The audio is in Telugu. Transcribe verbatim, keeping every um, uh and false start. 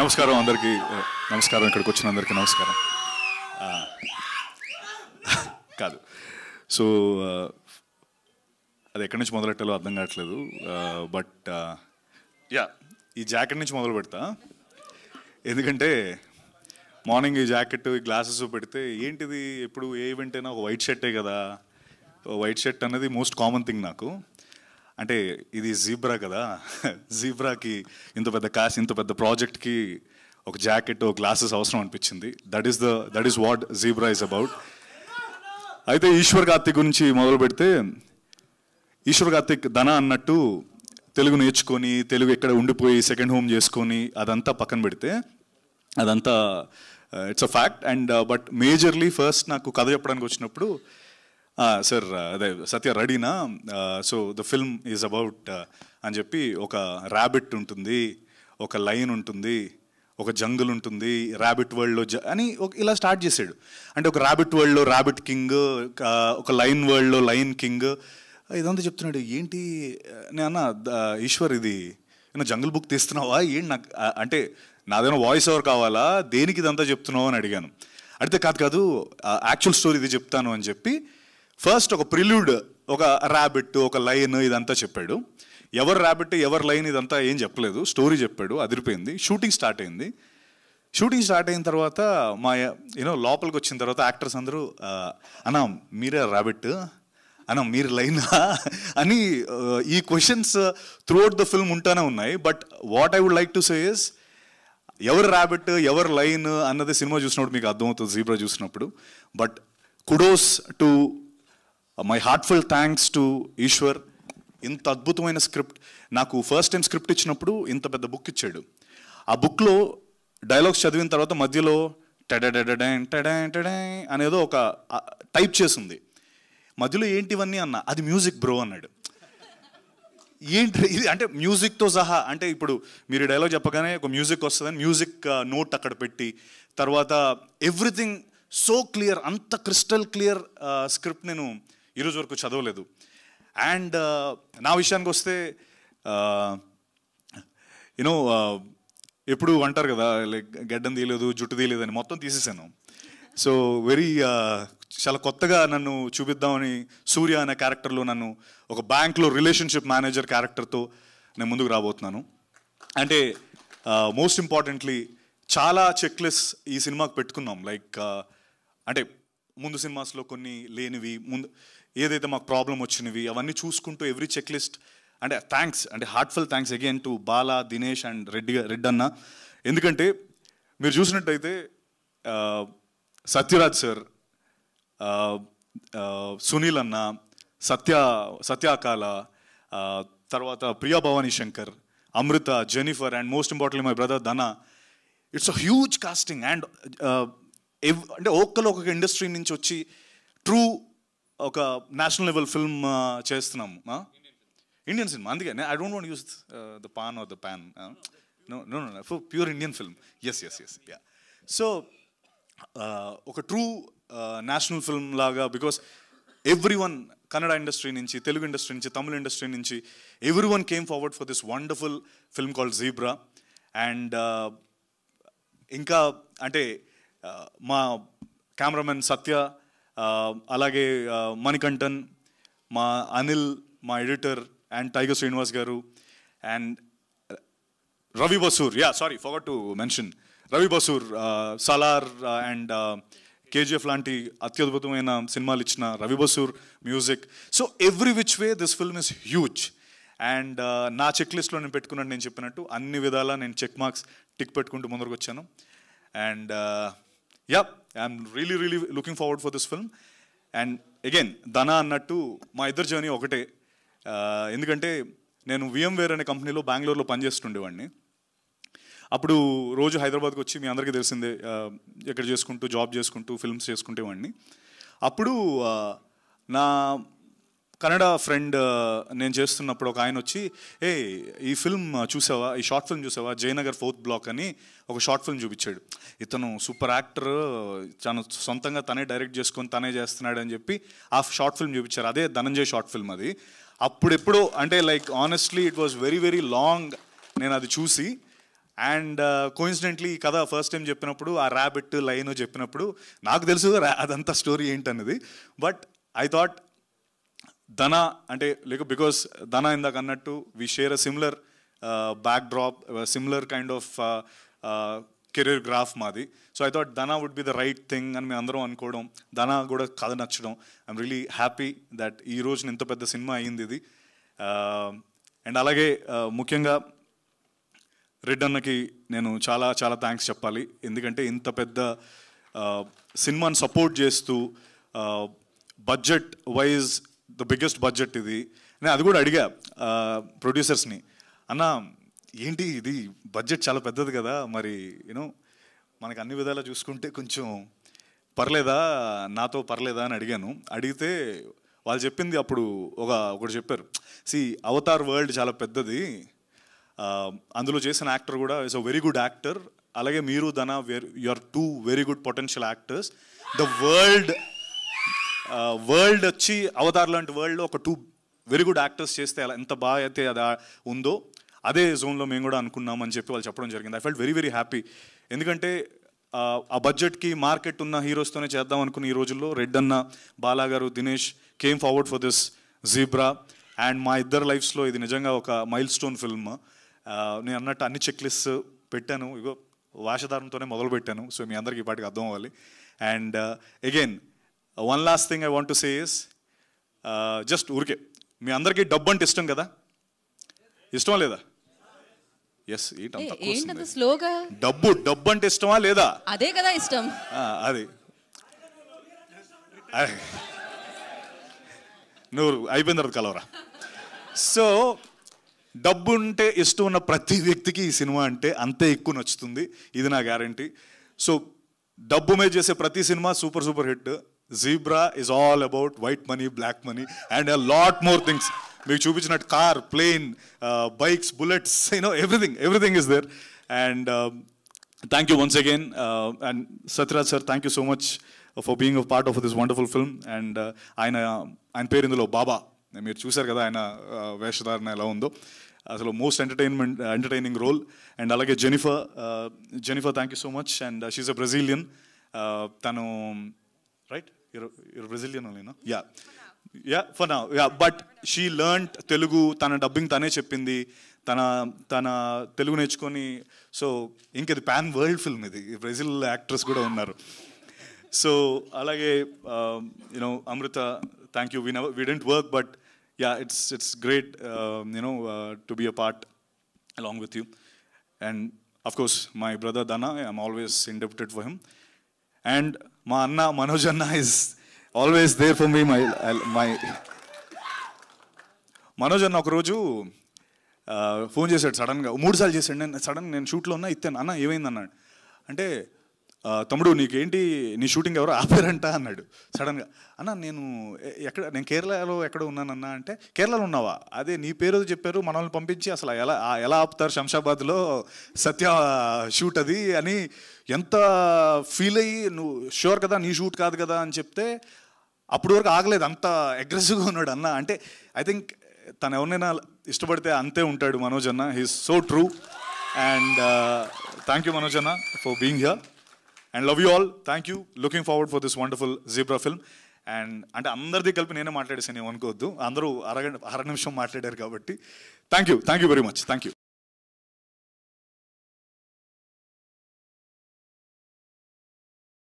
నమస్కారం అందరికీ నమస్కారం ఇక్కడికి వచ్చిన అందరికీ నమస్కారం కాదు సో అది ఎక్కడి నుంచి మొదలెట్టాలో అర్థం కావట్లేదు బట్ యా ఈ జాకెట్ నుంచి మొదలు పెడతా ఎందుకంటే మార్నింగ్ ఈ జాకెట్ ఈ గ్లాసెస్ పెడితే ఏంటిది ఎప్పుడు ఏ ఈవెంట్ అయినా ఒక వైట్ షర్టే కదా వైట్ షర్ట్ అనేది మోస్ట్ కామన్ థింగ్ నాకు అంటే ఇది జీబ్రా కదా జీబ్రాకి ఇంత పెద్ద కాస్ ఇంత పెద్ద ప్రాజెక్ట్కి ఒక జాకెట్ ఒక గ్లాసెస్ అవసరం అనిపించింది that is the that is what Zebra is about అయితే ఈశ్వర్ కార్తిక్ గురించి మొదలు పెడితే ఈశ్వర్ కార్తిక్ ధన అన్నట్టు తెలుగు నేర్చుకొని తెలుగు ఎక్కడ ఉండిపోయి సెకండ్ హోమ్ చేసుకొని అదంతా పక్కన పెడితే అదంతా it's a fact and but majorly first నాకు కథ చెప్పడానికి వచ్చినప్పుడు సార్ అదే సత్య రెడీనా so the film is about అని చెప్పి ఒక ర్యాబిట్ ఉంటుంది ఒక లైన్ ఉంటుంది ఒక జంగుల్ ఉంటుంది ర్యాబిట్ వరల్డ్లో జ అని ఒక ఇలా స్టార్ట్ చేసాడు అంటే ఒక ర్యాబిట్ వరల్డ్లో ర్యాబిట్ కింగ్ ఒక లైన్ వరల్డ్లో లైన్ కింగ్ ఇదంతా చెప్తున్నాడు ఏంటి నేను ఈశ్వర్ ఇది నేను జంగుల్ బుక్ తీస్తున్నావా ఏంటి నాకు అంటే నాదేమో వాయిస్ ఓవర్ కావాలా దేనికి ఇదంతా చెప్తున్నావు అని అడిగాను అడిగితే కాదు కాదు యాక్చువల్ స్టోరీ ఇది చెప్తాను అని చెప్పి ఫస్ట్ ఒక ప్రిల్యూడ్ ఒక ర్యాబిట్ ఒక లైన్ ఇదంతా చెప్పాడు ఎవరు ర్యాబిట్ ఎవరు లైన్ ఇదంతా ఏం చెప్పలేదు స్టోరీ చెప్పాడు అదిరిపోయింది షూటింగ్ స్టార్ట్ అయింది షూటింగ్ స్టార్ట్ అయిన తర్వాత మా యూనో లోపలికి వచ్చిన తర్వాత యాక్టర్స్ అందరూ అన్నా మీరే ర్యాబిట్ అన్నా మీరు లైనా అని ఈ క్వశ్చన్స్ త్రూఅవుట్ ద ఫిల్మ్ ఉంటానే ఉన్నాయి but what I would like to say is ఎవరు ర్యాబిట్ ఎవరు లైన్ అన్నది సినిమా చూసినప్పుడు మీకు అర్థమవుతుంది జీబ్రా చూసినప్పుడు but kudos to my heartful thanks to Eashwar ఇంత అద్భుతమైన స్క్రిప్ట్ నాకు ఫస్ట్ టైం స్క్రిప్ట్ ఇచ్చినప్పుడు ఇంత పెద్ద బుక్ ఇచ్చాడు ఆ బుక్లో డైలాగ్స్ చదివిన తర్వాత మధ్యలో టెడెడెడెన్ టెడెన్ టెడెన్ అనేదో ఒక టైప్ చేసింది మధ్యలో ఏంటి ఇవన్నీ అన్న అది మ్యూజిక్ బ్రో అన్నాడు ఏంటి ఇది అంటే మ్యూజిక్తో సహా అంటే ఇప్పుడు మీరు డైలాగ్ చెప్పగానే ఒక మ్యూజిక్ వస్తుందని మ్యూజిక్ నోట్ అక్కడ పెట్టి తర్వాత ఎవ్రీథింగ్ సో క్లియర్ అంత క్రిస్టల్ క్లియర్ స్క్రిప్ట్ నేను ఈరోజు వరకు చదవలేదు అండ్ నా విషయానికి వస్తే యూనో ఎప్పుడు అంటారు కదా లైక్ గడ్డం తీయలేదు జుట్టు తీయలేదు అని మొత్తం తీసేసాను సో వెరీ చాలా కొత్తగా నన్ను చూపిద్దామని సూర్య అనే క్యారెక్టర్లో నన్ను ఒక బ్యాంక్లో రిలేషన్షిప్ మేనేజర్ క్యారెక్టర్తో నేను ముందుకు రాబోతున్నాను అంటే మోస్ట్ ఇంపార్టెంట్లీ చాలా చెక్ లిస్ట్ ఈ సినిమాకి పెట్టుకున్నాం లైక్ అంటే ముందు సినిమాస్లో కొన్ని లేనివి ముందు ఏదైతే మాకు ప్రాబ్లం వచ్చినవి అవన్నీ చూసుకుంటూ ఎవ్రీ చెక్ లిస్ట్ అంటే థ్యాంక్స్ అంటే heartful thanks again to Bala Dinesh and Reddy Reddy అన్న ఎందుకంటే మీరు చూసినట్టయితే సత్యరాజ్ సార్ సునీల్ అన్న సత్య సత్యాకాల తర్వాత Priya Bhavani Shankar Amrita Jennifer and most importantly my brother Dhana it's a huge casting and అంటే ఒక్కరు ఒక్కొక్క ఇండస్ట్రీ నుంచి వచ్చి ట్రూ ఒక నేషనల్ లెవెల్ ఫిల్మ్ చేస్తున్నాము ఇండియన్ సినిమా అందుకే I don't want use the pan or the pan no no no for pure Indian film yes yes yes yeah so ఒక ట్రూ నేషనల్ ఫిల్మ్ లాగా because everyone Kannada industry నుంచి తెలుగు ఇండస్ట్రీ నుంచి తమిళ ఇండస్ట్రీ నుంచి everyone came forward for this wonderful film called Zebra and ఇంకా అంటే మా కెమెరామెన్ సత్య అలాగే మణికంఠన్ మా అనిల్ మా ఎడిటర్ అండ్ టైగర్ శ్రీనివాస్ గారు and Ravi Basrur yeah sorry forgot to mention Ravi Basrur Salaar and KGF లాంటి అత్యద్భుతమైన సినిమాలు ఇచ్చిన Ravi Basrur music so every which way this film is huge and నా చెక్ లిస్ట్లో నేను పెట్టుకున్నట్టు నేను చెప్పినట్టు అన్ని విధాలా నేను చెక్ మార్క్స్ టిక్ పెట్టుకుంటూ ముందరకు వచ్చాను and yeah I'm really really looking forward for this film and again Dhana అన్నట్టు మా ఇద్దరు జర్నీ ఒకటే ఎందుకంటే నేను విఎంవేర్ అనే కంపెనీలో బెంగళూరులో పనిచేస్తుండేవాడిని అప్పుడు రోజు హైదరాబాద్కి వచ్చి మీ అందరికీ తెలిసిందే ఎక్కడ చేసుకుంటూ జాబ్ చేసుకుంటూ ఫిల్మ్స్ చేసుకుంటేవాడిని అప్పుడు నా కన్నడ ఫ్రెండ్ నేను చేస్తున్నప్పుడు ఒక ఆయన వచ్చి ఏ ఈ ఫిల్మ్ చూసావా ఈ షార్ట్ ఫిల్మ్ చూసావా జయనగర్ ఫోర్త్ బ్లాక్ అని ఒక షార్ట్ ఫిల్మ్ చూపించాడు ఇతను సూపర్ యాక్టర్ తను సొంతంగా తనే డైరెక్ట్ చేసుకొని తనే చేస్తున్నాడు అని చెప్పి ఆ షార్ట్ ఫిల్మ్ చూపించారు అదే ధనంజయ్ షార్ట్ ఫిల్మ్ అది అప్పుడెప్పుడు అంటే like honestly it was very very long నేను అది చూసి అండ్ కోయిన్సిడెంట్లీ ఈ కథ ఫస్ట్ టైం చెప్పినప్పుడు ఆ ర్యాబిట్ లైన్ చెప్పినప్పుడు నాకు తెలుసు అదంతా స్టోరీ ఏంటన్నది. బట్ ఐ థాట్ ధన అంటే లేక బికాస్ ధన ఇందాక అన్నట్టు we share a similar backdrop, similar kind of career graph మాది. So I thought Dhana would be the right thing అని మేము అందరం అనుకోవడం, ధన కూడా కథ నచ్చడం. ఐఎమ్ రియలీ హ్యాపీ దట్ ఈ రోజున ఇంత పెద్ద సినిమా అయ్యింది ఇది. అండ్ అలాగే ముఖ్యంగా రెడ్ అన్నకి నేను చాలా చాలా థ్యాంక్స్ చెప్పాలి. ఎందుకంటే ఇంత పెద్ద సినిమాని సపోర్ట్ చేస్తూ budget wise the biggest budget ఇది. నేను అది కూడా అడిగా ప్రొడ్యూసర్స్ని, అన్న ఏంటి ఇది బడ్జెట్ చాలా పెద్దది కదా, మరి యూనో మనకు అన్ని విధాలా చూసుకుంటే కొంచెం పర్లేదా, నాతో పర్లేదా అని అడిగాను. అడిగితే వాళ్ళు చెప్పింది అప్పుడు ఒక ఒకటి చెప్పారు, సి అవతార్ వరల్డ్ చాలా పెద్దది, అందులో చేసిన యాక్టర్ కూడా is a very good actor, అలాగే మీరు Dhana you are too very good potential actors. The world world వచ్చి అవతార్ లాంటి వరల్డ్లో ఒక టూ వెరీ గుడ్ యాక్టర్స్ చేస్తే అలా ఎంత బాగా అయితే అది ఉందో అదే జోన్లో మేము కూడా అనుకున్నాం అని చెప్పి వాళ్ళు చెప్పడం జరిగింది. I felt very very happy. ఎందుకంటే ఆ బడ్జెట్కి మార్కెట్ ఉన్న హీరోస్తోనే చేద్దాం అనుకున్న ఈ రోజుల్లో రెడ్ అన్న, బాలా గారు, Dinesh came forward for this Zebra. And మా ఇద్దరు లైఫ్స్లో ఇది నిజంగా ఒక మైల్ స్టోన్ ఫిల్మ్. నేను అన్నట్టు అన్ని చెక్ లిస్ట్ పెట్టాను, ఇగో వాషధారంతోనే మొదలు పెట్టాను. సో మీ అందరికీ ఈ పాటికి అర్థం అవ్వాలి. And again one last thing I want to say is just ఊరికే మీ అందరికీ డబ్బు అంటే ఇష్టం కదా, ఇష్టమా లేదా? ఎస్, స్లోగా డబ్బు డబ్బు అంటే ఇష్టమా లేదా? అదే కదా ఇష్టం. అది నువ్వు అయిపోయిన తర్వాత కలవరా. సో డబ్బు ఉంటే ఇష్టం ఉన్న ప్రతి వ్యక్తికి ఈ సినిమా అంటే అంతే ఎక్కువ నచ్చుతుంది, ఇది నా గ్యారంటీ. సో డబ్బు మీద చేసే ప్రతి సినిమా super super hit. Zebra is all about white money, black money and a lot more things. మీకు చూపించినట్టు car, plane, bikes, bullets, you know everything everything is there. And thank you once again. And Sathyaraj sir, thank you so much for being a part of this wonderful film. And ఆయన ఆయన పేరు ఇందులో బాబా, మీరు చూశారు కదా ఆయన వేషధారణ ఎలా ఉందో, అసలు most entertainment entertaining role. And అలాగే Jennifer Jennifer thank you so much. And she's a Brazilian. తను రైట్ యూర్ బ్రెజిలియన్ ఓన్లీనా? Yeah yeah for now yeah but she learned Telugu. తన డబ్బింగ్ తనే చెప్పింది, తన తన తెలుగు నేర్చుకొని. సో ఇంకది పాన్ వరల్డ్ ఫిల్మ్, ఇది బ్రెజిల్ యాక్ట్రెస్ కూడా ఉన్నారు. సో అలాగే you know Amrita, thank you. We never we didn't work but yeah it's it's great you know to be a part along with you. And of course my brother Dhana, I'm always indebted for him. And మా అన్న మనోజ్ అన్న is always there for me. My my Manoj అన్న ఒకరోజు ఫోన్ చేశాడు సడన్గా, మూడు సార్లు చేశాడు. నేను సడన్ నేను షూట్లో ఉన్నా, ఇస్తాను అన్న ఏమైంది అన్నాడు. అంటే తమ్ముడు నీకేంటి, నీ షూటింగ్ ఎవరో ఆపారంట అన్నాడు సడన్గా. అన్న నేను ఎక్కడ, నేను కేరళలో ఎక్కడ ఉన్నానన్నా అంటే, కేరళలో ఉన్నావా? అదే నీ పేరు చెప్పారు, మనల్ని పంపించి అసలు ఎలా ఎలా ఆపుతారు శంషాబాద్లో, సత్య షూట్ అది అని ఎంత ఫీల్ అయ్యి, నువ్వు షూర్ కదా నీ షూట్ కాదు కదా అని చెప్తే అప్పటి వరకు ఆగలేదు, అంత అగ్రెసివ్గా ఉన్నాడు అన్న. అంటే ఐ థింక్ తను ఎవరినైనా ఇష్టపడితే అంతే ఉంటాడు మనోజ్ అన్న. He's so true. And thank you Manoj అన్న for being here. And love you all. Thank you. Looking forward for this wonderful Zebra film. And అంటే అందరిది కలిపి నేనే మాట్లాడేసాను, ఏమనుకోవద్దు, అందరూ అరగంట అర నిమిషం మాట్లాడారు కాబట్టి. Thank you thank you very much. Thank you.